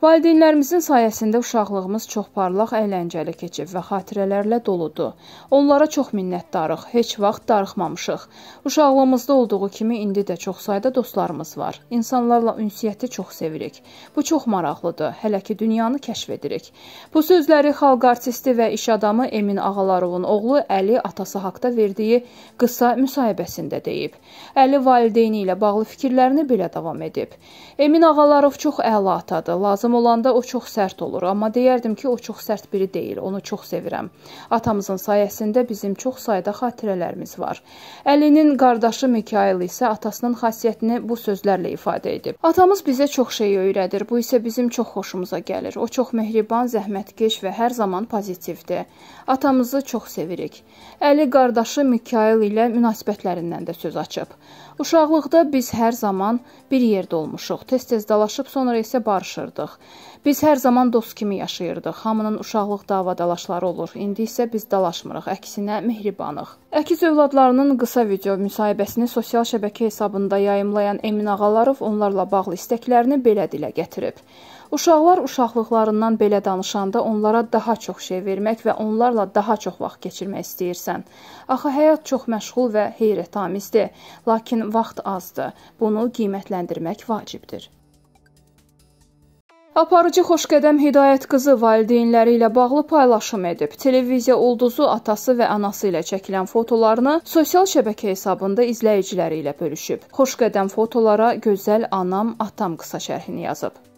Valideynlərimizin sayəsində uşaqlığımız çox parlaq, əyləncəli keçib və xatirələrlə doludur. Onlara çox minnətdarıq, heç vaxt darıxmamışıq. Uşaqlığımızda olduğu kimi indi də çox sayda dostlarımız var. İnsanlarla ünsiyyəti çox sevirik. Bu çox maraqlıdır, hələ ki dünyanı kəşf edirik. Bu sözləri xalq artisti və iş adamı Emin Ağalarovun oğlu Əli atası haqda verdiyi qısa müsahibəsində deyib. Əli valideyni ilə bağlı fikirlərini belə davam edib. Emin Ağalarov çox əla atadır, lazım olanda o çox sərt olur, amma deyərdim ki, o çox sərt biri deyil, onu çox sevirəm. Atamızın sayəsində bizim çox sayda xatirələrimiz var. Əlinin qardaşı Mikail isə atasının xasiyyətini bu sözlərlə ifadə edib. Atamız bizə çox şey öyrədir, bu isə bizim çox xoşumuza gəlir. O çox mehriban, zəhmətkeş və hər zaman pozitivdir. Atamızı çox sevirik. Əli qardaşı Mikail ilə münasibətlərindən də söz açıb. Uşaqlıqda biz hər zaman bir yerdə olmuşuq, tez-tez dalaşıb, sonra isə barışırdıq. Biz hər zaman dost kimi yaşayırdıq, hamının uşaqlıq davadalaşları olur, indi isə biz dalaşmırıq, əksinə mehribanıq. Əkiz övladlarının qısa video müsahibəsini sosial şəbəkə hesabında yayımlayan Emin Ağalarov onlarla bağlı istəklərini belə dilə gətirib. Uşaqlar uşaqlıqlarından belə danışanda onlara daha çox şey vermək və onlarla daha çox vaxt keçirmək istəyirsən. Axı həyat çox məşğul və heyrətamizdir, lakin vaxt azdır. Bunu qiymətləndirmək vacibdir. Aparıcı Xoşqədəm Hidayət qızı valideynləri ilə bağlı paylaşım edib. Televiziya ulduzu atası və anası ilə çəkilən fotolarını sosial şəbəkə hesabında izləyiciləri ilə bölüşüb. Xoşqədəm fotolara gözəl anam, atam qısa şərhini yazıb.